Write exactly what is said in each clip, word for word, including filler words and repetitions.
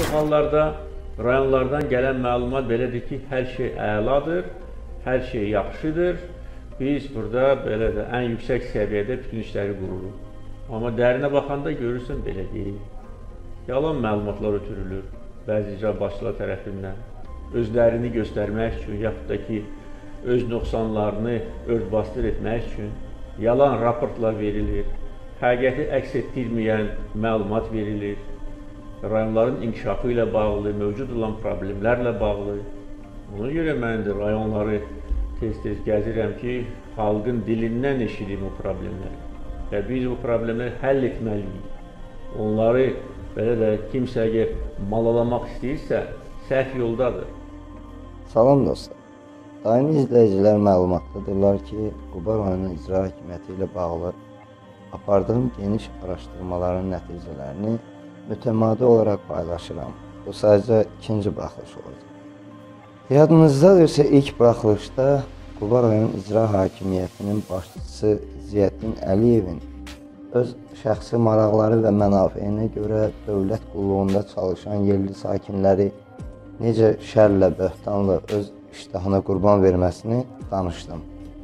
hallarda rayonlardan gələn məlumat belədir ki, hər şey əladır, hər şey yaxşıdır. Biz burada belə də ən yüksək səviyyədə bütün işləri qururuq. Amma dərinə baxanda görürsən belə deyil. Yalan məlumatlar ötürülür bəzi icra başçılar tərəfindən. Özlərini göstərmək üçün, yaxud da ki, öz nöqsanlarını ört-basdır etmək üçün yalan raportlar verilir, həqiqəti əks etdirməyən məlumat verilir, rayonların inkişafı ilə bağlı, mövcud olan problemlərlə bağlı. Ona görə mən də rayonları tez-tez gəzirəm ki, xalqın dilindən eşidim o problemləri və biz bu problemləri həll etməliyik. Onları belə də kimsə əgər malalamaq istəyirsə, səhv yoldadır. Salam dostlar. Daimi izləyicilər məlumatdadırlar ki, Quba rayonu icra hakimiyyəti ilə bağlı apardığım geniş araşdırmaların nəticələrini mütəmadi olaraq paylaşıram. Bu sadəcə ikinci buraxılış olacaq. Yadınızdadırsa ilk buraxılışda Quba rayon icra hakimiyyətinin başçısı Ziyəddin Əliyevin öz şəxsi maraqları və mənafeyinə görə dövlət qulluğunda çalışan yerli sakinləri necə şərlə, böhtanla öz iştahına qurban verməsini danışdım.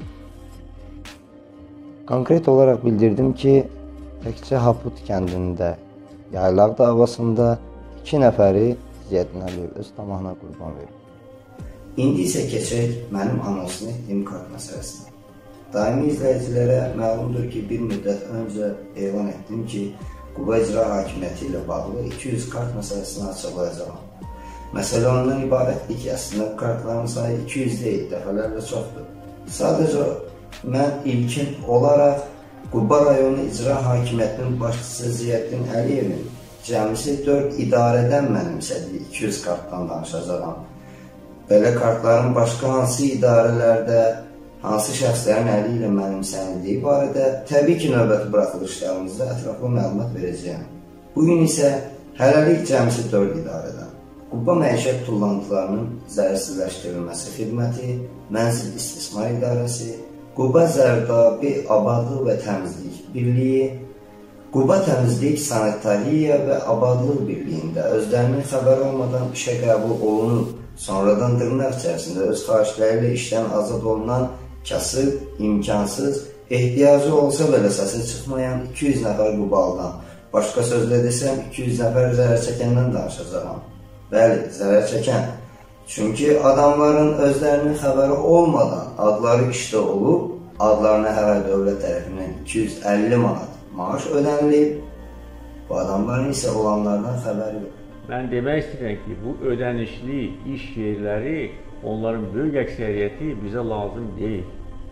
Konkret olaraq bildirdim ki, təkcə Haput kəndində yaylaq davasında iki nəfəri Ziyəddin Əliyev öz tamahına qurban verir. İndi isə keçək mənim anonsunu etdiyim kart məsələsinə. Daimi izləyicilərə məlumdur ki, bir müddət öncə elan etdim ki, Quba icra hakimiyyəti ilə bağlı iki yüz kart məsələsini açıqlayacağam. Məsələ ondan ibarətdir ki, əslində kartların sayı iki yüz deyil, dəfələrlə çoxdur. Sadəcə mən ilkin olaraq Quba rayonu icra hakimiyyətinin başçısı Ziyəddin Əliyevin cəmisi dörd idarədən mənimsədiyi iki yüz kartdan danışacağam. Belə kartların başqa hansı idarələrdə, hansı şəxslərin əli ilə mənimsənildiyi barədə təbii ki, növbəti buraxılışlarımızda ətraflı məlumat verəcəyəm. Bugün isə hələlik cəmisi dörd idarədən Quba məişət tullantılarının zərərsizləşdirilməsi xidməti, Mənzil İstismar İdarəsi, Quba Zərdabi Abadlıq və Təmizlik Birliyi, Quba Təmizlik, Sanitariya və Abadlıq Birliyində özlərinin xəbəri olmadan işə qəbul olunub, sonradan dırnaq içərisində öz xahişləri ilə işdən azad olunan kasıb, imkansız, ehtiyacı olsa belə səsi çıxmayan iki yüz nəfər Qubalıdan, başqa sözlə desəm iki yüz nəfər zərər çəkəndən danışacağam. Bəli, zərər çəkən. Çünki adamların özlərinin xəbəri olmadan adları işdə olub, adlarına hər ay dövlət tərəfindən iki yüz əlli manat maaş ödənilib, bu adamların isə olanlardan xəbəri yox. Mən demək istəyirəm ki, bu ödənişli iş yerləri, onların böyük əksəriyyəti bizə lazım deyil.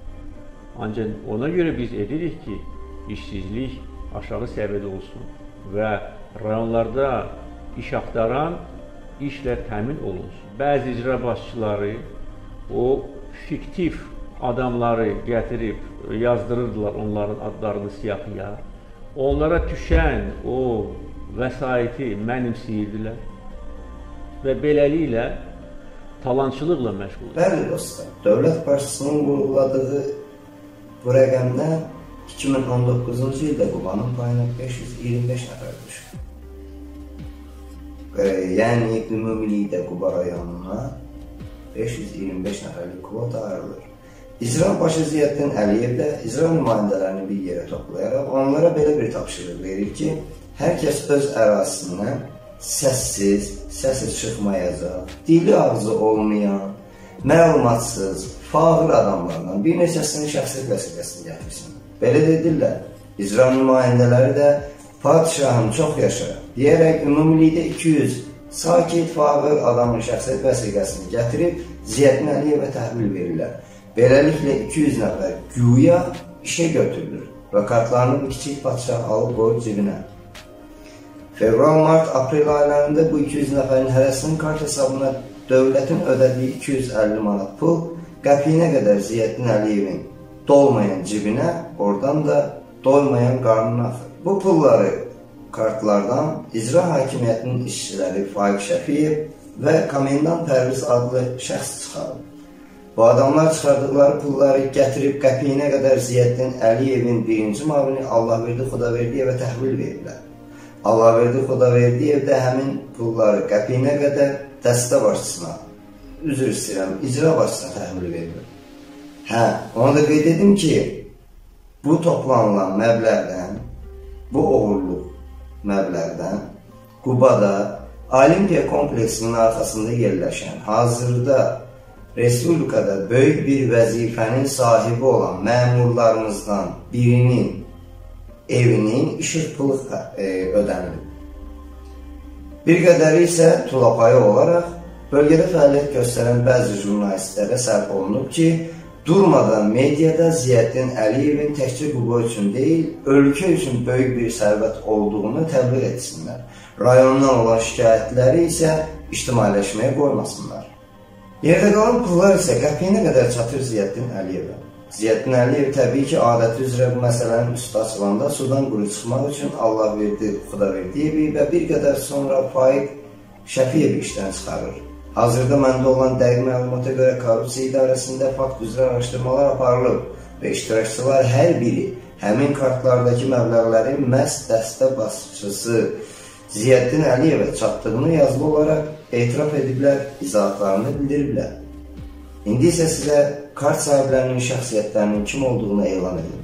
Ancaq ona görə biz edirik ki, işsizlik aşağı səviyyədə olsun və rayonlarda iş axtaran işlə təmin olunsun. Bəzi icra başçıları o fiktiv adamları gətirib yazdırırdılar onların adlarını siyahıya. Onlara düşən o vəsaiti mənimseyirdilər və beləliklə talançılıqla məşğul edirlər. Bəli dostlar, dövlət başçısının vurğuladığı bu rəqəmdən iki min on doqquzuncu ildə Qubanın payına beş yüz iyirmi beş nəfər düşür. Yəni ümumilikdə Quba rayonuna beş yüz iyirmi beş nəfərlik kvota ayrılır. İcra başı Ziyəddin Əliyev də icra nümayəndələrini bir yerə toplayaraq onlara belə bir tapşırıq verir ki, hər kəs öz ərazisindən səssiz, səsi çıxmayacaq, dili ağzı olmayan, məlumatsız, fağır adamlardan bir neçəsinin şəxsiyyət vəsiqəsini gətirsin. Belə dedirlər, icra nümayəndələri də padişahım çox yaşa deyərək ümumilikdə iki yüz sakit, fağır adamın şəxsiyyət vəsiqəsini gətirib Ziyəddin Əliyevə təhvil verirlər. Beləliklə iki yüz nəfər güya işə götürülür və kartlarını bu kiçik padişah alıb qoyub cibinə. Fevral, mart, aprel aylarında bu iki yüz nəfərin hərəsinin kart hesabına dövlətin ödədiyi iki yüz əlli manat pul qəpiyinə qədər Ziyəddin Əliyevin dolmayan cibinə, oradan da doymayan qarnına axır. Bu pulları kartlardan icra hakimiyyətinin işçiləri Faiq Şəfiyev və komendant Pərviz adlı şəxs çıxarıb. Bu adamlar çıxardıqları pulları gətirib qəpiyinə qədər Ziyəddin Əliyevin birinci mavini Allahverdi Xudaverdiyevə təhvil verirlər. Allahverdi Xudaverdiyev də həmin pulları qəpiyinə qədər dəstə başçısına, üzr istəyirəm, icra başçısına təhvil verilir. Hə, onu da qeyd edim ki, bu toplanılan məbləğdən, bu oğurluq məbləğdən Qubada Olimpiya kompleksinin arxasında yerləşən, hazırda Respublikada böyük bir vəzifənin sahibi olan məmurlarımızdan birinin evinin işıq pulu ödənilib. Bir qədəri isə tulapayı olaraq bölgədə fəaliyyət göstərən bəzi jurnalistlərə sərf olunub ki, durmadan mediada Ziyəddin Əliyevin təkcə Quba üçün deyil, ölkə üçün böyük bir sərvət olduğunu təbliğ etsinlər. Rayondan olan şikayətləri isə ictimailəşməyə qoymasınlar. Yerdə qalan pullar isə qəpiyinə qədər çatır Ziyəddin Əliyevə. Ziyəddin Əliyev təbii ki, adəti üzrə bu məsələnin üstü açılanda sudan quru çıxmaq üçün Allahverdi Xudaverdiyevi və bir qədər sonra Faiq Şəfiyevi işdən çıxarır. Hazırda məndə olan dəqiq məlumata görə korrupsiya idarəsində fakt üzrə araşdırmalar aparılıb və iştirakçılar hər biri həmin kartlardakı məbləğlərin məhz dəstə başçısı Ziyəddin Əliyevə çatdığını yazılı olaraq etiraf ediblər, izahatlarını bildiriblər. İndi isə sizə kart sahiblərinin şəxsiyyətlərinin kim olduğunu elan edin.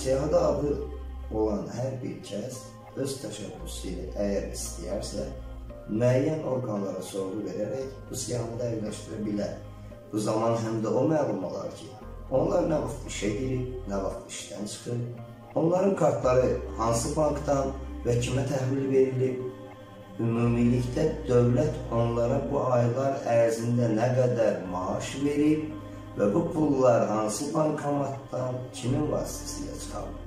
siyahıda adı olan hər bir kəs öz təşəbbüsü ilə əgər istəyərsə, müəyyən orqanlara sorğu verərək bu siyahını dəqiqləşdirə bilər. Bu zaman həm də o məlum olar ki, onlar nə vaxt işə girib, nə vaxt işdən çıxır, onların kartları hansı bankdan və kimə təhvil verilib, ümumilikdə dövlət onlara bu aylar ərzində nə qədər maaş verib və bu pullar hansı bankomatdan kimin vasitəsilə çıxarılıb.